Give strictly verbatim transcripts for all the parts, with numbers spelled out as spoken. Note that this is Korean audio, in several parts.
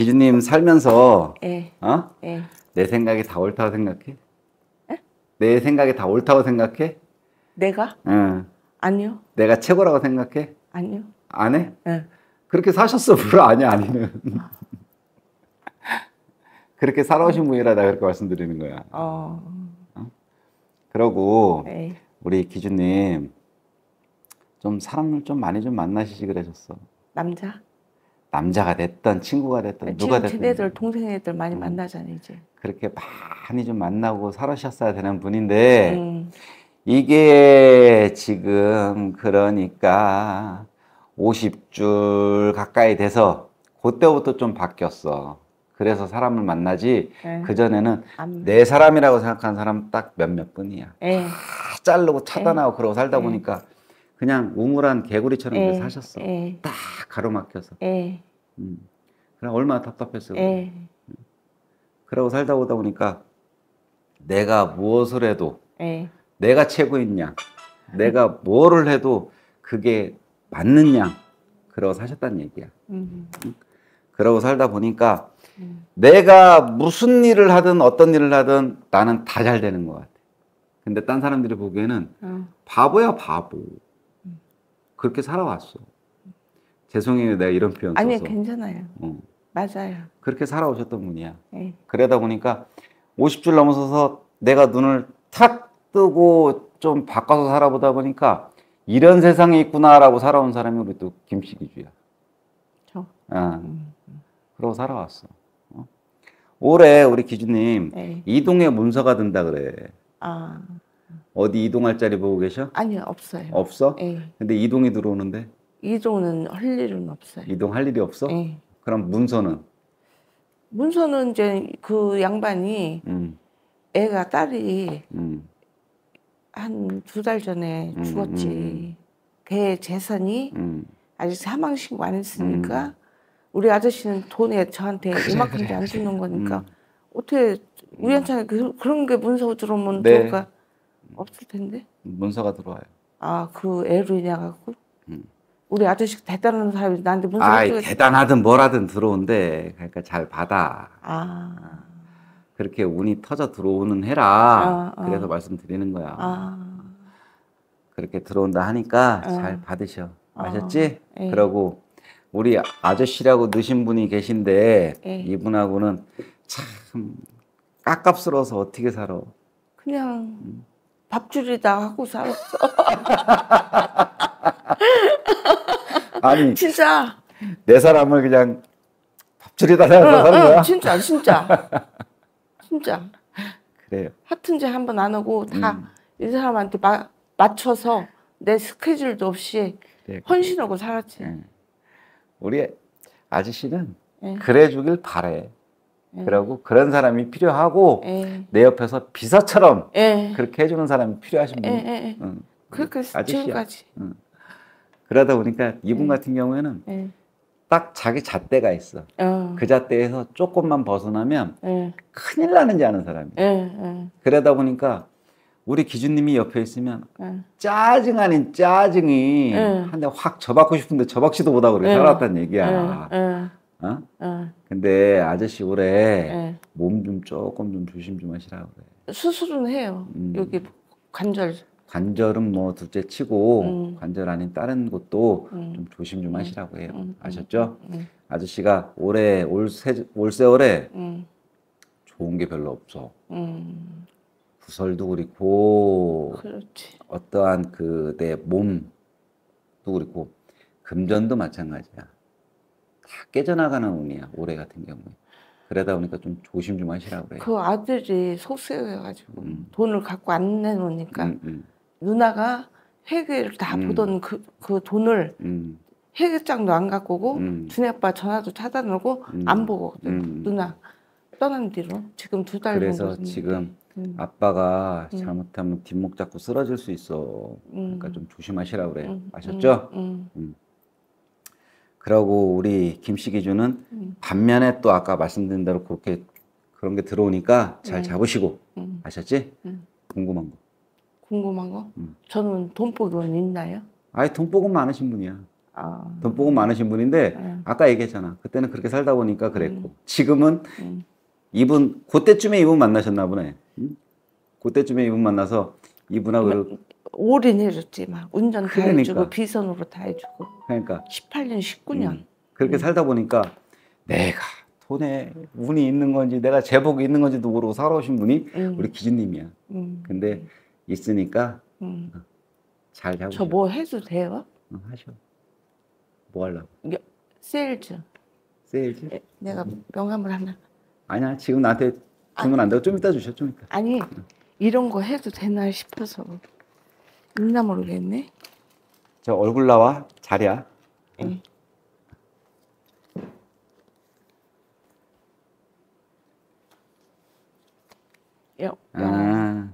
기준님 살면서 예. 어? 예. 내 생각이 다 옳다고 생각해? 예? 내 생각이 다 옳다고 생각해? 내가? 응. 아니요. 내가 최고라고 생각해? 아니요. 안 해? 예. 그렇게 사셨어, 물어 아니야, 아니면. 그렇게 살아오신 분이라 내가 그렇게 말씀드리는 거야. 어. 어? 그러고 예. 우리 기준님 좀 사람을 좀 많이 좀 만나시지 그러셨어. 남자? 남자가 됐던 친구가 됐던 누가 지금 됐든 쟤네들 동생 애들 많이 음. 만나잖아 이제. 그렇게 많이 좀 만나고 살아셨어야 되는 분인데 음. 이게 지금 그러니까 오십 줄 가까이 돼서 그때부터 좀 바뀌었어. 그래서 사람을 만나지 예. 그전에는 안- 내 사람이라고 생각하는 사람 딱 몇몇 분이야. 예. 다 자르고 차단하고 그러고 살다 예. 보니까 그냥 우물한 개구리처럼 예. 이렇게 사셨어. 예. 딱 가로막혀서. 예. 음. 그럼 얼마나 답답했어. 그래. 예. 그러고 살다 오다 보니까 내가 무엇을 해도 예. 내가 최고인 양, 내가 뭐를 해도 그게 맞는 양, 그러고 사셨다는 얘기야. 음. 그러고 살다 보니까 음. 내가 무슨 일을 하든 어떤 일을 하든 나는 다 잘 되는 것 같아. 근데 딴 사람들이 보기에는 어. 바보야, 바보. 그렇게 살아왔어. 죄송해요, 내가 이런 표현 써서. 아니 괜찮아요. 어. 맞아요. 그렇게 살아오셨던 분이야. 예. 그러다 보니까 오십 줄 넘어서서 내가 눈을 탁 뜨고 좀 바꿔서 살아보다 보니까 이런 세상이 있구나라고 살아온 사람이 우리 또 김씨기주야. 저. 어. 음. 그러고 살아왔어. 어? 올해 우리 기주님 예. 이동에 문서가 든다 그래. 아. 어디 이동할 자리 보고 계셔? 아니요 없어요. 없어? 예. 근데 이동이 들어오는데 이동은 할 일은 없어요. 이동할 일이 없어? 예. 그럼 문서는? 문서는 이제 그 양반이 음, 애가 딸이 음, 한 두 달 전에 음, 죽었지. 음, 걔 재산이 음. 아직 사망 신고 안 했으니까 우리 아저씨는 돈에 저한테 그래, 이만큼도 그래, 안 주는 거니까 음. 어떻게 우연찮게 그, 그런 게 문서 들어오면 네. 좋을까? 없을 텐데. 문서가 들어와요. 아, 그 애로 인해 갖고 음. 우리 아저씨 대단한 사람이 나한테 문서 아이, 어떻게 대단하든 뭐라든 들어온대. 그러니까 잘 받아. 아. 그렇게 운이 터져 들어오는 해라. 어, 어. 그래서 말씀드리는 거야. 아. 그렇게 들어온다 하니까 어. 잘 받으셔. 어. 아셨지? 예. 그러고 우리 아저씨라고 넣으신 분이 계신데 예. 이분하고는 참 깝깝스러워서 어떻게 살아. 그냥 밥줄이다 하고 살았어. 아니 진짜. 내 사람을 그냥 밥줄이다 생각해서 사는 거야? 진짜 진짜. 진짜. 그래요. 하트인지 한번 안 하고 다 이 음. 사람한테 마, 맞춰서 내 스케줄도 없이 그래, 그래. 헌신하고 살았지. 예. 우리 아저씨는 예. 그래 주길 바래. 예. 그러고 그런 사람이 필요하고 예. 내 옆에서 비서처럼 예. 그렇게 해주는 사람이 필요하신 예. 분. 예. 예. 응. 그렇게 아저씨야. 지금까지. 응. 그러다 보니까 이분 예. 같은 경우에는 예. 딱 자기 잣대가 있어. 어. 그 잣대에서 조금만 벗어나면 예. 큰일 나는지 아는 사람이야. 예. 예. 그러다 보니까 우리 기준님이 옆에 있으면 예. 짜증 아닌 짜증이 예. 한 대 확 접받고 싶은데 접박지도 못하고 그렇게 예. 살았다는 얘기야. 예. 예. 어? 예. 근데 아저씨 올해 예. 몸 좀 조금 좀 조심 좀 하시라고 그래. 수술은 해요. 음. 여기 관절. 관절은 뭐 둘째 치고 음. 관절 아닌 다른 것도 음. 좀 조심 좀 하시라고 해요. 음. 아셨죠? 음. 아저씨가 올해 올, 세, 올 세월에 음. 좋은 게 별로 없어. 음. 구설도 그렇고 그렇지. 어떠한 그 내 몸도 그렇고 금전도 마찬가지야. 다 깨져나가는 운이야. 올해 같은 경우에. 그러다 보니까 좀 조심 좀 하시라고 그래요. 그 아들이 속세여가지고 음. 돈을 갖고 안 내놓으니까 음, 음, 누나가 회계를 다 음. 보던 그, 그 돈을 음, 회계장도 안 갖고 오고 음. 준이 아빠 전화도 차단하고 음. 안 보고 음. 누나 떠난 뒤로 지금 두 달 정도 그래서 됐는데. 지금 음. 아빠가 음. 잘못하면 뒷목 잡고 쓰러질 수 있어. 그러니까 음. 좀 조심하시라고 그래요. 음. 아셨죠? 음. 음. 그러고 우리 김씨 기준은 음. 반면에 또 아까 말씀드린 대로 그렇게 그런 게 들어오니까 잘 음. 잡으시고. 음. 아셨지? 음. 궁금한 거. 궁금한 거? 음. 저는 돈복은 있나요? 아예 돈복은 많으신 분이야. 아, 돈복은 많으신 분인데 음. 아까 얘기했잖아. 그때는 그렇게 살다 보니까 그랬고 음. 지금은 음. 이분 그때쯤에 이분 만나셨나 보네. 응? 그때쯤에 이분 만나서 이분하고 뭐, 이렇게- 올인해줬지 막 운전 다 그러니까. 해주고 비선으로 다 해주고 그러니까 십팔 년 십구 년 음, 그렇게 살다 보니까 내가 돈에 운이 있는 건지 내가 제복이 있는 건지도 모르고 살아오신 분이 음. 우리 기준님이야. 음. 근데 있으니까 음. 잘 잡으셔. 저 뭐 해도 돼요? 어, 하셔. 뭐 하려고? 여- 세일즈 세일즈? 예, 내가 명함을 하나 아니야. 지금 나한테 주문 안 되고 좀 이따 주셔. 좀 이따. 아니 이런 거 해도 되나 싶어서 있나 모르겠네. 저 얼굴 나와. 자리야. 예. 여, 명함. 아.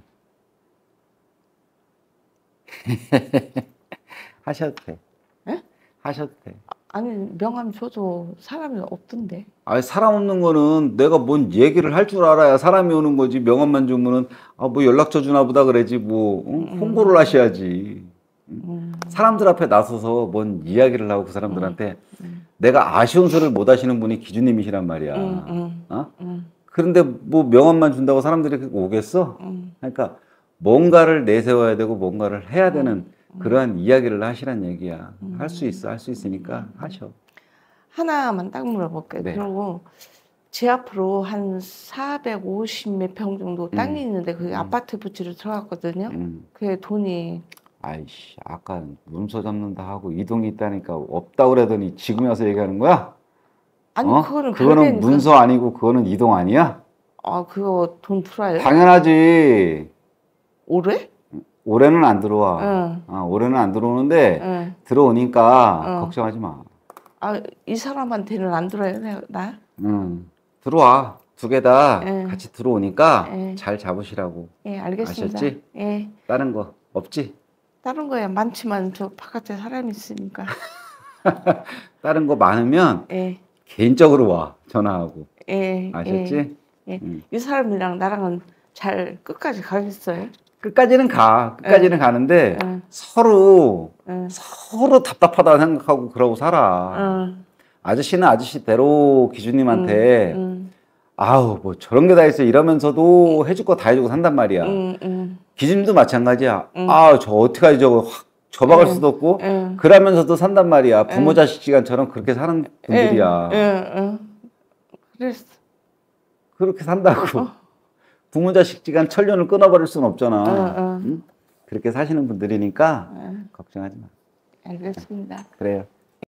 하셔도 돼. 예? 하셔도 돼. 아니 명함 줘도 사람이 없던데. 아니, 사람 없는 거는 내가 뭔 얘기를 할 줄 알아야 사람이 오는 거지. 명함만 주면은, 아, 뭐 연락처 주나 보다 그러지. 뭐, 응? 홍보를 하셔야지. 음. 사람들 앞에 나서서 뭔 이야기를 하고 그 사람들한테 음. 내가 아쉬운 소리를 못 하시는 분이 기준님이시란 말이야. 음, 음. 어? 음. 그런데 뭐 명함만 준다고 사람들이 오겠어? 음. 그러니까 뭔가를 내세워야 되고 뭔가를 해야 되는 그러한 이야기를 하시란 얘기야. 할 수 있어, 할 수 있으니까 하셔. 하나만 딱 물어볼게요. 네. 그리고 제 앞으로 한 사백오십 몇 평 정도 땅이 있는데 그게 아파트 부지로 들어갔거든요. 음. 그게 돈이 아이씨, 아까 문서 잡는다 하고 이동이 있다니까 없다 그러더니 지금 와서 얘기하는 거야? 아니 어? 그거는 그거는 별개니까. 문서 아니고 그거는 이동 아니야? 아 그거 돈 풀어요? 당연하지. 올해? 올해는 안 들어와. 응. 어, 올해는 안 들어오는데 응. 들어오니까 응. 걱정하지 마. 아 이 사람한테는 안 들어요 나? 나? 응. 들어와. 두 개 다 응. 같이 들어오니까 응. 잘 잡으시라고. 예 알겠습니다. 아셨지? 예. 다른 거 없지? 다른 거야 많지만 저 바깥에 사람이 있으니까. 다른 거 많으면 예. 개인적으로 와. 전화하고. 예. 아셨지? 예. 예. 응. 이 사람이랑 나랑은 잘 끝까지 가겠어요? 끝까지는 가. 끝까지는 가는데 응. 서로 응. 서로 답답하다 생각하고 그러고 살아. 응. 아저씨는 아저씨대로 기준님한테 응. 아우 뭐 저런 게 다 있어 이러면서도 해줄 거 다 해주고 산단 말이야. 응. 응. 기준님도 마찬가지야. 응. 아 저 어떡하지 저거 확 접어갈 응. 수도 없고 응. 그러면서도 산단 말이야. 부모 자식 시간처럼 그렇게 사는 분들이야. 응. 응. 그랬어. 그렇게 산다고. 부모 자식 시간 천년을 끊어버릴 수는 없잖아. 응. 응. 응? 그렇게 사시는 분들이니까 응. 걱정하지 마. 알겠습니다. 그래요.